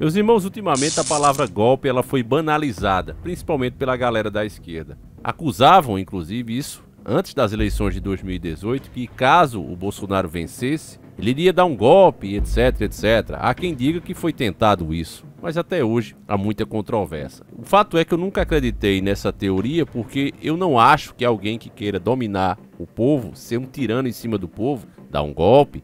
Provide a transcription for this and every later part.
Meus irmãos, ultimamente a palavra golpe ela foi banalizada, principalmente pela galera da esquerda. Acusavam, inclusive, isso antes das eleições de 2018, que caso o Bolsonaro vencesse, ele iria dar um golpe, etc, etc. Há quem diga que foi tentado isso, mas até hoje há muita controvérsia. O fato é que eu nunca acreditei nessa teoria porque eu não acho que alguém que queira dominar o povo, ser um tirano em cima do povo, dar um golpe,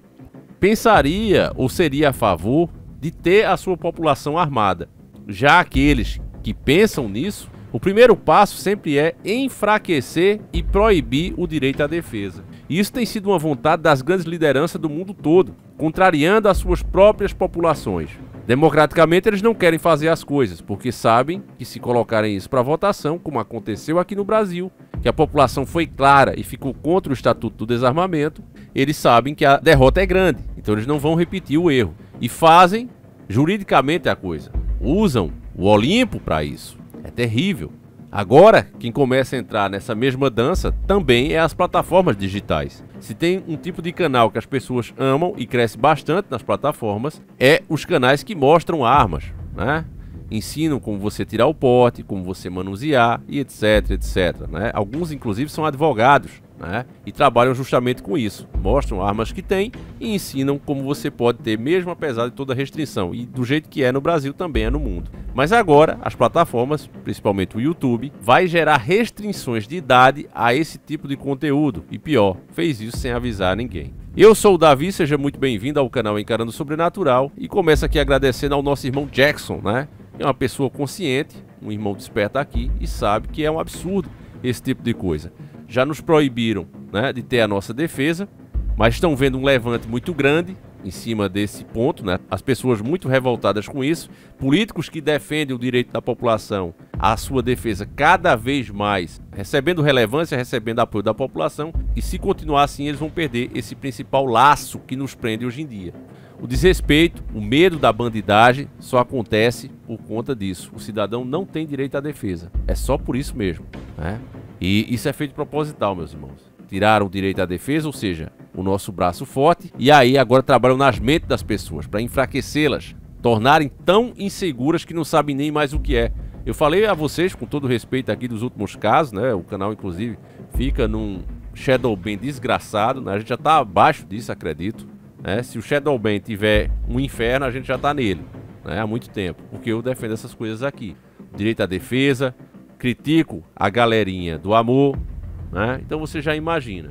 pensaria ou seria a favor de ter a sua população armada. Já aqueles que pensam nisso, o primeiro passo sempre é enfraquecer e proibir o direito à defesa. E isso tem sido uma vontade das grandes lideranças do mundo todo, contrariando as suas próprias populações. Democraticamente eles não querem fazer as coisas, porque sabem que se colocarem isso para votação, como aconteceu aqui no Brasil, que a população foi clara e ficou contra o Estatuto do Desarmamento, eles sabem que a derrota é grande, então eles não vão repetir o erro. E fazem juridicamente a coisa. Usam o Olimpo para isso. É terrível. Agora, quem começa a entrar nessa mesma dança também é as plataformas digitais. Se tem um tipo de canal que as pessoas amam e cresce bastante nas plataformas, é os canais que mostram armas, né? Ensinam como você tirar o porte, como você manusear e etc, etc, né? Alguns inclusive são advogados, né? E trabalham justamente com isso. Mostram armas que tem e ensinam como você pode ter, mesmo apesar de toda a restrição. E do jeito que é no Brasil, também é no mundo. Mas agora, as plataformas, principalmente o YouTube, vai gerar restrições de idade a esse tipo de conteúdo. E pior, fez isso sem avisar ninguém. Eu sou o Davi, seja muito bem-vindo ao canal Encarando o Sobrenatural. E começo aqui agradecendo ao nosso irmão Jackson, né? É uma pessoa consciente, um irmão desperto aqui e sabe que é um absurdo esse tipo de coisa. Já nos proibiram, né, de ter a nossa defesa, mas estão vendo um levante muito grande em cima desse ponto, né? As pessoas muito revoltadas com isso, políticos que defendem o direito da população à sua defesa cada vez mais, recebendo relevância, recebendo apoio da população, e se continuar assim eles vão perder esse principal laço que nos prende hoje em dia. O desrespeito, o medo da bandidagem só acontece por conta disso. O cidadão não tem direito à defesa. É só por isso mesmo, né? E isso é feito proposital, meus irmãos. Tiraram o direito à defesa, ou seja, o nosso braço forte, e aí agora trabalham nas mentes das pessoas para enfraquecê-las, tornarem tão inseguras que não sabem nem mais o que é. Eu falei a vocês, com todo respeito aqui dos últimos casos, né? O canal, inclusive, fica num Shadowban desgraçado, né? A gente já está abaixo disso, acredito. Se o Shadowban tiver um inferno, a gente já está nele, né, há muito tempo, porque eu defendo essas coisas aqui. Direito à defesa, critico a galerinha do amor, né? Então você já imagina.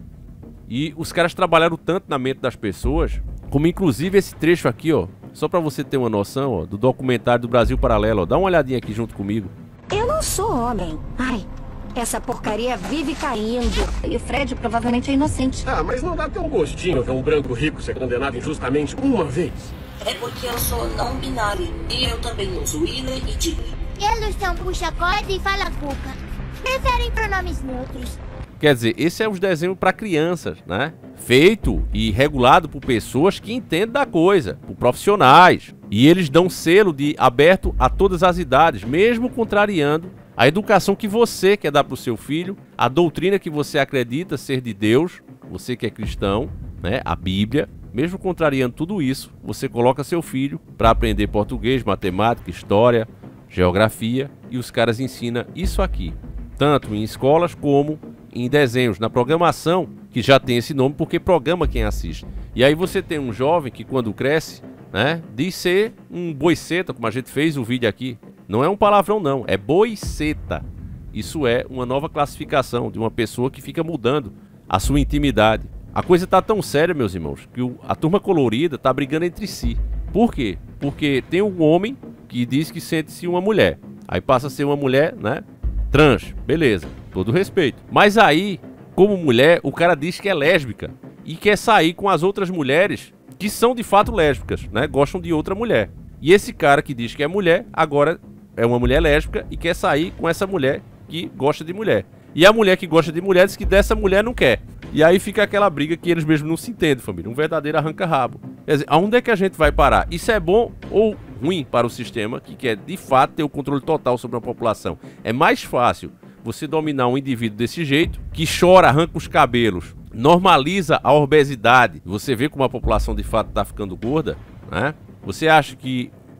E os caras trabalharam tanto na mente das pessoas, como inclusive esse trecho aqui, ó, só para você ter uma noção, ó, do documentário do Brasil Paralelo, ó. Dá uma olhadinha aqui junto comigo. Eu não sou homem. Ai, essa porcaria vive caindo. E o Fred provavelmente é inocente. Ah, mas não dá até um gostinho ver um branco rico ser condenado injustamente uma vez? É porque eu sou não binário. E eu também uso ele e Dilly. Eles são puxa-corda e fala-cuca. Preferem pronomes neutros. Quer dizer, esse é os desenhos para crianças, né? Feito e regulado por pessoas que entendem da coisa, por profissionais. E eles dão selo de aberto a todas as idades, mesmo contrariando a educação que você quer dar para o seu filho, a doutrina que você acredita ser de Deus, você que é cristão, né? A Bíblia. Mesmo contrariando tudo isso, você coloca seu filho para aprender português, matemática, história, geografia, e os caras ensinam isso aqui, tanto em escolas como em desenhos, na programação, que já tem esse nome porque programa quem assiste. E aí você tem um jovem que quando cresce, né, diz ser um boiceta, como a gente fez o vídeo aqui. Não é um palavrão não, é boiceta. Isso é uma nova classificação de uma pessoa que fica mudando a sua intimidade. A coisa tá tão séria, meus irmãos, que a turma colorida tá brigando entre si. Por quê? Porque tem um homem que diz que sente-se uma mulher. Aí passa a ser uma mulher, né, trans. Beleza, todo respeito. Mas aí, como mulher, o cara diz que é lésbica e quer sair com as outras mulheres que são de fato lésbicas, né, gostam de outra mulher. E esse cara que diz que é mulher, agora é uma mulher lésbica e quer sair com essa mulher que gosta de mulher. E a mulher que gosta de mulher diz que dessa mulher não quer. E aí fica aquela briga que eles mesmos não se entendem, família. Um verdadeiro arranca-rabo. Quer dizer, aonde é que a gente vai parar? Isso é bom ou ruim para o sistema que quer, de fato, ter o controle total sobre a população? É mais fácil você dominar um indivíduo desse jeito, que chora, arranca os cabelos, normaliza a obesidade. Você vê como a população, de fato, está ficando gorda, né? Você acha que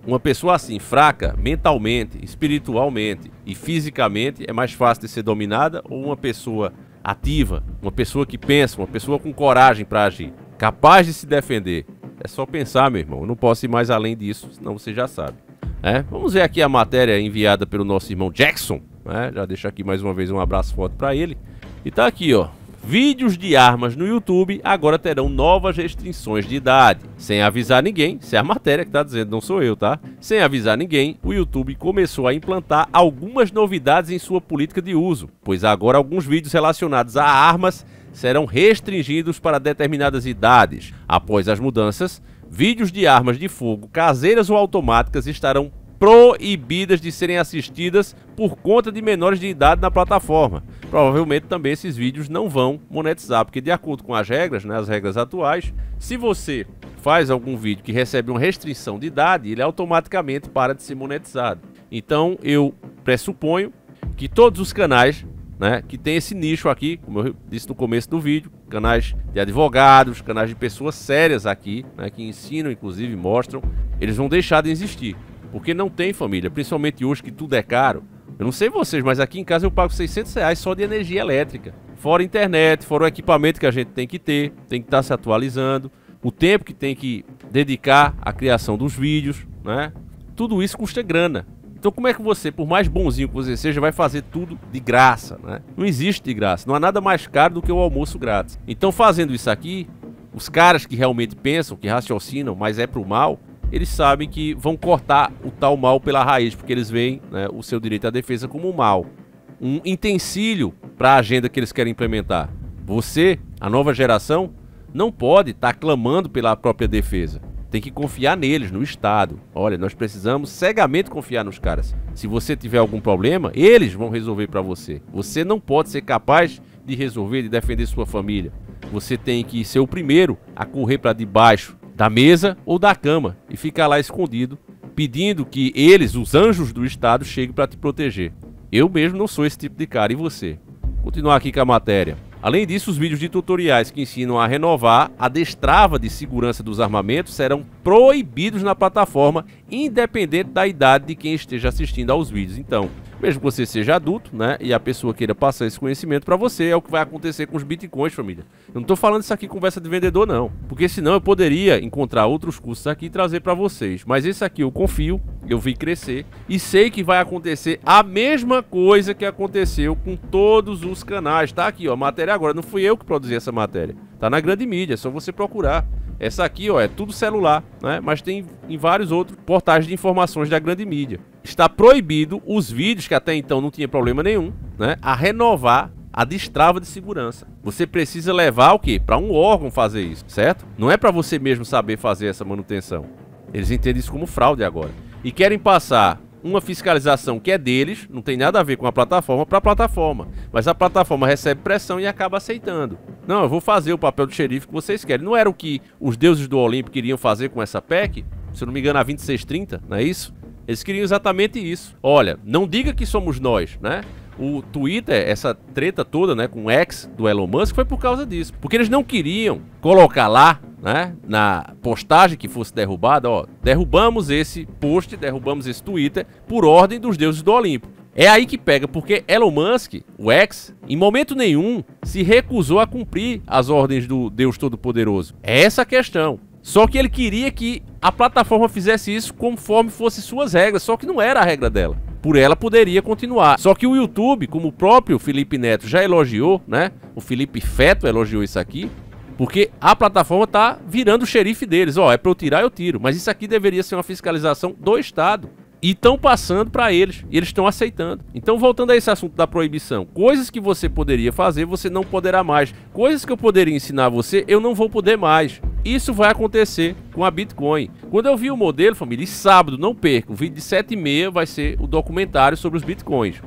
Uma pessoa assim, fraca mentalmente, espiritualmente e fisicamente, é mais fácil de ser dominada, ou uma pessoa ativa, uma pessoa que pensa, uma pessoa com coragem para agir, capaz de se defender? É só pensar, meu irmão. Eu não posso ir mais além disso, senão você já sabe. Vamos ver aqui a matéria enviada pelo nosso irmão Jackson. Já deixo aqui mais uma vez um abraço forte para ele. E tá aqui, ó. Vídeos de armas no YouTube agora terão novas restrições de idade. Sem avisar ninguém, isso é a matéria que tá dizendo, não sou eu, tá? Sem avisar ninguém, o YouTube começou a implantar algumas novidades em sua política de uso, pois agora alguns vídeos relacionados a armas serão restringidos para determinadas idades. Após as mudanças, vídeos de armas de fogo caseiras ou automáticas estarão proibidas de serem assistidas por conta de menores de idade na plataforma. Provavelmente também esses vídeos não vão monetizar, porque de acordo com as regras, né, as regras atuais, se você faz algum vídeo que recebe uma restrição de idade, ele automaticamente para de ser monetizado. Então eu pressuponho que todos os canais, né, que tem esse nicho aqui, como eu disse no começo do vídeo, canais de advogados, canais de pessoas sérias aqui, né, que ensinam, inclusive mostram, eles vão deixar de existir. Porque não tem, família, principalmente hoje que tudo é caro. Eu não sei vocês, mas aqui em casa eu pago R$600 só de energia elétrica. Fora internet, fora o equipamento que a gente tem que ter, tem que estar se atualizando, o tempo que tem que dedicar à criação dos vídeos, né? Tudo isso custa grana. Então como é que você, por mais bonzinho que você seja, vai fazer tudo de graça, né? Não existe de graça, não há nada mais caro do que o almoço grátis. Então fazendo isso aqui, os caras que realmente pensam, que raciocinam, mas é pro mal, eles sabem que vão cortar o tal mal pela raiz, porque eles veem, né, o seu direito à defesa como um mal, um utensílio para a agenda que eles querem implementar. Você, a nova geração, não pode estar clamando pela própria defesa. Tem que confiar neles, no Estado. Olha, nós precisamos cegamente confiar nos caras. Se você tiver algum problema, eles vão resolver para você. Você não pode ser capaz de resolver, de defender sua família. Você tem que ser o primeiro a correr para debaixo da mesa ou da cama e ficar lá escondido, pedindo que eles, os anjos do Estado, cheguem para te proteger. Eu mesmo não sou esse tipo de cara, e você? Continuar aqui com a matéria. Além disso, os vídeos de tutoriais que ensinam a renovar a destrava de segurança dos armamentos serão proibidos na plataforma, independente da idade de quem esteja assistindo aos vídeos. Então, mesmo que você seja adulto, né, e a pessoa queira passar esse conhecimento para você, é o que vai acontecer com os bitcoins, família. Eu não tô falando isso aqui conversa de vendedor, não, porque senão eu poderia encontrar outros cursos aqui e trazer para vocês. Mas esse aqui eu confio, eu vi crescer e sei que vai acontecer a mesma coisa que aconteceu com todos os canais. Tá aqui, ó, a matéria agora, não fui eu que produzi essa matéria, tá na grande mídia, é só você procurar. Essa aqui, ó, é tudo celular, né? Mas tem em vários outros portais de informações da grande mídia. Está proibido os vídeos, que até então não tinha problema nenhum, né, a renovar a destrava de segurança. Você precisa levar o quê? Para um órgão fazer isso, certo? Não é para você mesmo saber fazer essa manutenção. Eles entendem isso como fraude agora. E querem passar uma fiscalização que é deles, não tem nada a ver com a plataforma, para a plataforma. Mas a plataforma recebe pressão e acaba aceitando. Não, eu vou fazer o papel do xerife que vocês querem. Não era o que os deuses do Olimpo queriam fazer com essa PEC? Se eu não me engano, a 2630, não é isso? Eles queriam exatamente isso. Olha, não diga que somos nós, né? O Twitter, essa treta toda, né, com o X do Elon Musk, foi por causa disso. Porque eles não queriam colocar lá, né, na postagem que fosse derrubada, ó, derrubamos esse post, derrubamos esse Twitter por ordem dos deuses do Olimpo. É aí que pega, porque Elon Musk, o X, em momento nenhum se recusou a cumprir as ordens do Deus Todo-Poderoso. É essa a questão. Só que ele queria que a plataforma fizesse isso conforme fossem suas regras, só que não era a regra dela. Por ela poderia continuar. Só que o YouTube, como o próprio Felipe Neto já elogiou, né? O Felipe Feto elogiou isso aqui, porque a plataforma tá virando o xerife deles. Ó, é pra eu tirar, eu tiro. Mas isso aqui deveria ser uma fiscalização do Estado. E estão passando para eles, e eles estão aceitando. Então, voltando a esse assunto da proibição, coisas que você poderia fazer, você não poderá mais. Coisas que eu poderia ensinar você, eu não vou poder mais. Isso vai acontecer com a Bitcoin. Quando eu vi o modelo, família, e sábado, não perca, o vídeo de 7h30 vai ser o documentário sobre os Bitcoins.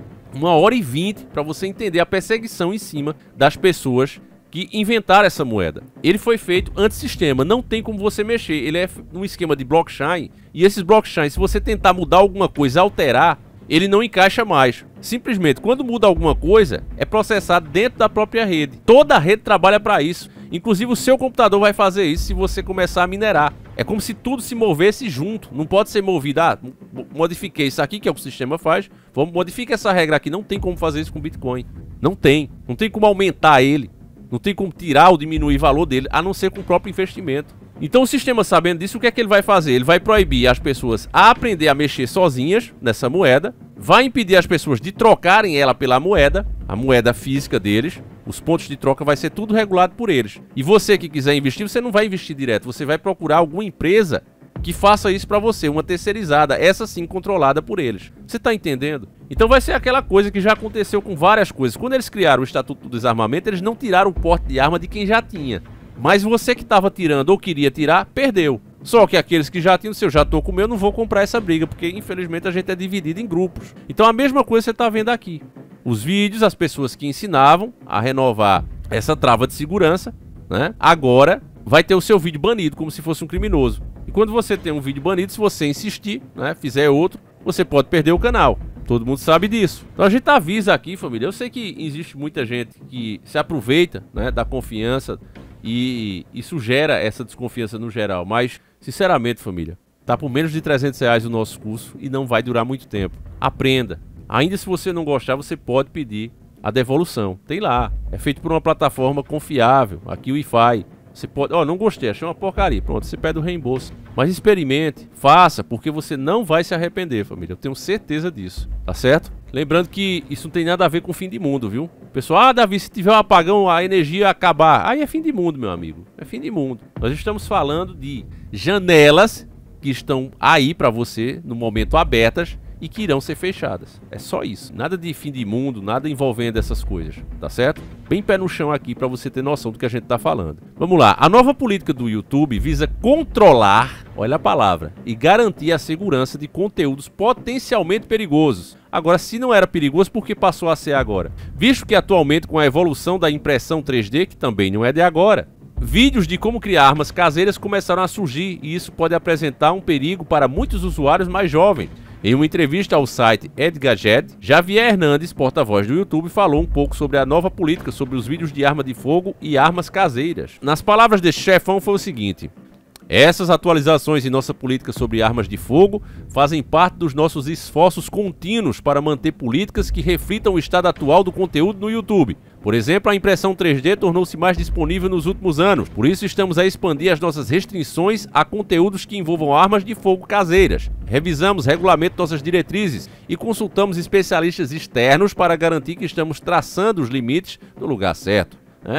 1h20 para você entender a perseguição em cima das pessoas que inventaram essa moeda. Ele foi feito antissistema, não tem como você mexer. Ele é um esquema de blockchain, e esses blockchains, se você tentar mudar alguma coisa, alterar, ele não encaixa mais. Simplesmente, quando muda alguma coisa, é processado dentro da própria rede. Toda a rede trabalha para isso. Inclusive, o seu computador vai fazer isso se você começar a minerar. É como se tudo se movesse junto. Não pode ser movido. Ah, modifiquei isso aqui, que é o que o sistema faz. Vamos modificar essa regra aqui. Não tem como fazer isso com Bitcoin. Não tem. Não tem como aumentar ele. Não tem como tirar ou diminuir o valor dele, a não ser com o próprio investimento. Então o sistema, sabendo disso, o que é que ele vai fazer? Ele vai proibir as pessoas a aprender a mexer sozinhas nessa moeda, vai impedir as pessoas de trocarem ela pela moeda, a moeda física deles. Os pontos de troca vai ser tudo regulado por eles. E você que quiser investir, você não vai investir direto, você vai procurar alguma empresa que faça isso para você, uma terceirizada, essa sim controlada por eles. Você tá entendendo? Então vai ser aquela coisa que já aconteceu com várias coisas. Quando eles criaram o Estatuto do Desarmamento, eles não tiraram o porte de arma de quem já tinha. Mas você que estava tirando ou queria tirar, perdeu. Só que aqueles que já tinham, se eu já tô com o meu, eu não vou comprar essa briga, porque infelizmente a gente é dividido em grupos. Então a mesma coisa você tá vendo aqui. Os vídeos, as pessoas que ensinavam a renovar essa trava de segurança, né? Agora vai ter o seu vídeo banido, como se fosse um criminoso. E quando você tem um vídeo banido, se você insistir, né, fizer outro, você pode perder o canal. Todo mundo sabe disso. Então a gente avisa aqui, família. Eu sei que existe muita gente que se aproveita, né, da confiança e isso gera essa desconfiança no geral. Mas, sinceramente, família, tá por menos de R$300 o nosso curso e não vai durar muito tempo. Aprenda. Ainda se você não gostar, você pode pedir a devolução. Tem lá. É feito por uma plataforma confiável. Aqui o Wi-Fi. Você pode... Ó, não gostei, achei uma porcaria. Pronto, você pede o reembolso. Mas experimente, faça, porque você não vai se arrepender, família. Eu tenho certeza disso, tá certo? Lembrando que isso não tem nada a ver com o fim de mundo, viu? Pessoal, ah, Davi, se tiver um apagão, a energia acabar. Aí é fim de mundo, meu amigo. É fim de mundo. Nós estamos falando de janelas que estão aí pra você, no momento abertas, e que irão ser fechadas. É só isso. Nada de fim de mundo, nada envolvendo essas coisas, tá certo? Bem pé no chão aqui para você ter noção do que a gente tá falando. Vamos lá. A nova política do YouTube visa controlar, olha a palavra, e garantir a segurança de conteúdos potencialmente perigosos. Agora, se não era perigoso, por que passou a ser agora? Visto que atualmente, com a evolução da impressão 3D, que também não é de agora, vídeos de como criar armas caseiras começaram a surgir e isso pode apresentar um perigo para muitos usuários mais jovens. Em uma entrevista ao site Engadget, Javier Hernandes, porta-voz do YouTube, falou um pouco sobre a nova política sobre os vídeos de arma de fogo e armas caseiras. Nas palavras deste chefão foi o seguinte: essas atualizações em nossa política sobre armas de fogo fazem parte dos nossos esforços contínuos para manter políticas que reflitam o estado atual do conteúdo no YouTube. Por exemplo, a impressão 3D tornou-se mais disponível nos últimos anos, por isso estamos a expandir as nossas restrições a conteúdos que envolvam armas de fogo caseiras. Revisamos regulamento de nossas diretrizes e consultamos especialistas externos para garantir que estamos traçando os limites no lugar certo.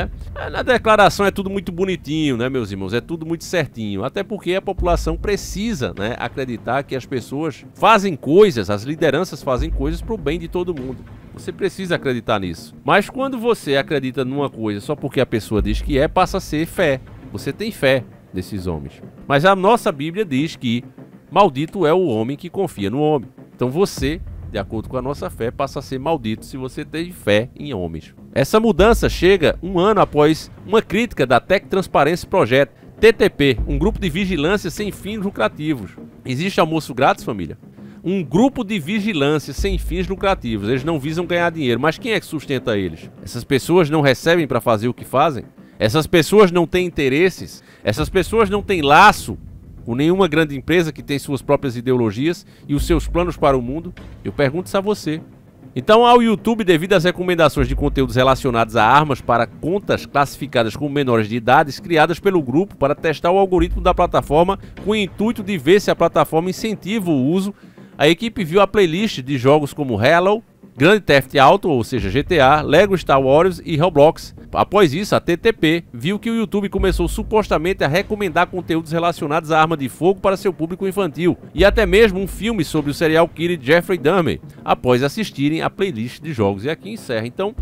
Na declaração é tudo muito bonitinho, né, meus irmãos? É tudo muito certinho, até porque a população precisa, né, acreditar que as pessoas fazem coisas, as lideranças fazem coisas para o bem de todo mundo. Você precisa acreditar nisso. Mas quando você acredita numa coisa só porque a pessoa diz que é, passa a ser fé. Você tem fé nesses homens. Mas a nossa Bíblia diz que maldito é o homem que confia no homem. Então você, de acordo com a nossa fé, passa a ser maldito se você tem fé em homens. Essa mudança chega um ano após uma crítica da Tech Transparency Project, TTP, um grupo de vigilância sem fins lucrativos. Existe almoço grátis, família? Um grupo de vigilância sem fins lucrativos. Eles não visam ganhar dinheiro, mas quem é que sustenta eles? Essas pessoas não recebem para fazer o que fazem? Essas pessoas não têm interesses? Essas pessoas não têm laço com nenhuma grande empresa que tem suas próprias ideologias e os seus planos para o mundo? Eu pergunto isso a você. Então, ao YouTube, devido às recomendações de conteúdos relacionados a armas para contas classificadas como menores de idades, criadas pelo grupo para testar o algoritmo da plataforma com o intuito de ver se a plataforma incentiva o uso, a equipe viu a playlist de jogos como Halo, Grand Theft Auto, ou seja, GTA, Lego Star Wars e Roblox. Após isso, a TTP viu que o YouTube começou supostamente a recomendar conteúdos relacionados à arma de fogo para seu público infantil, e até mesmo um filme sobre o serial killer Jeffrey Dahmer, após assistirem a playlist de jogos. E aqui encerra. Então,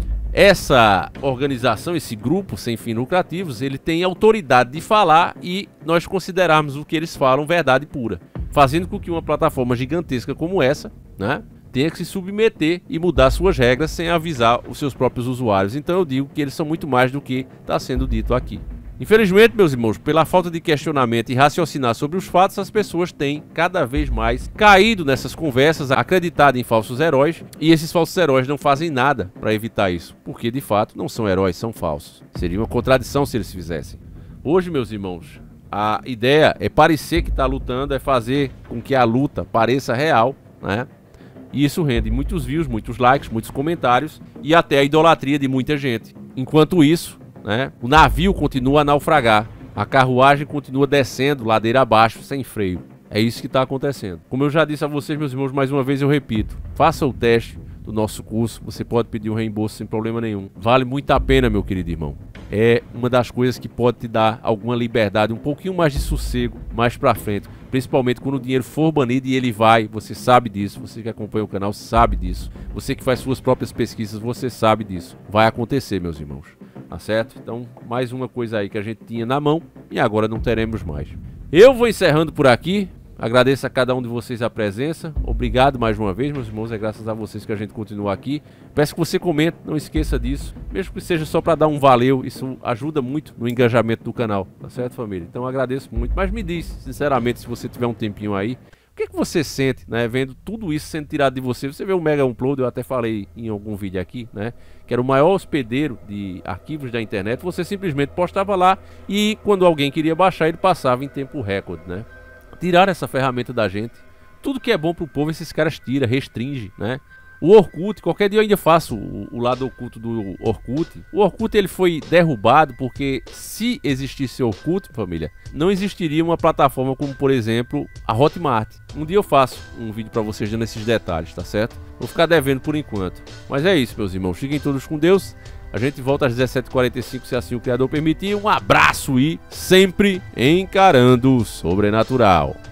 essa organização, esse grupo sem fins lucrativos, ele tem autoridade de falar e nós considerarmos o que eles falam verdade pura, fazendo com que uma plataforma gigantesca como essa, né, tenha que se submeter e mudar suas regras sem avisar os seus próprios usuários. Então eu digo que eles são muito mais do que está sendo dito aqui. Infelizmente, meus irmãos, pela falta de questionamento e raciocinar sobre os fatos, as pessoas têm cada vez mais caído nessas conversas, acreditado em falsos heróis, e esses falsos heróis não fazem nada para evitar isso, porque de fato não são heróis, são falsos. Seria uma contradição se eles fizessem. Hoje, meus irmãos, A ideia é parecer que está lutando, é fazer com que a luta pareça real, né? E isso rende muitos views, muitos likes, muitos comentários e até a idolatria de muita gente. Enquanto isso, né, o navio continua a naufragar, a carruagem continua descendo ladeira abaixo sem freio. É isso que está acontecendo. Como eu já disse a vocês, meus irmãos, mais uma vez eu repito, faça o teste do nosso curso, você pode pedir um reembolso sem problema nenhum. Vale muito a pena, meu querido irmão. É uma das coisas que pode te dar alguma liberdade, um pouquinho mais de sossego mais pra frente. Principalmente quando o dinheiro for banido e ele vai, você sabe disso. Você que acompanha o canal sabe disso. Você que faz suas próprias pesquisas, você sabe disso. Vai acontecer, meus irmãos. Tá certo? Então, mais uma coisa aí que a gente tinha na mão e agora não teremos mais. Eu vou encerrando por aqui. Agradeço a cada um de vocês a presença. Obrigado mais uma vez, meus irmãos. É graças a vocês que a gente continua aqui. Peço que você comente, não esqueça disso. Mesmo que seja só para dar um valeu, isso ajuda muito no engajamento do canal. Tá certo, família? Então agradeço muito. Mas me diz, sinceramente, se você tiver um tempinho aí, o que você sente, né? Vendo tudo isso sendo tirado de você. Você vê o Mega Upload, eu até falei em algum vídeo aqui, né? Que era o maior hospedeiro de arquivos da internet. Você simplesmente postava lá e quando alguém queria baixar, ele passava em tempo recorde, né? Tirar essa ferramenta da gente. Tudo que é bom pro povo, esses caras tiram, restringe, né? O Orkut, qualquer dia eu ainda faço o lado oculto do Orkut. O Orkut ele foi derrubado porque se existisse Orkut, família, não existiria uma plataforma como, por exemplo, a Hotmart. Um dia eu faço um vídeo pra vocês dando esses detalhes, tá certo? Vou ficar devendo por enquanto. Mas é isso, meus irmãos. Fiquem todos com Deus. A gente volta às 17h45, se assim o Criador permitir. Um abraço e sempre encarando o sobrenatural.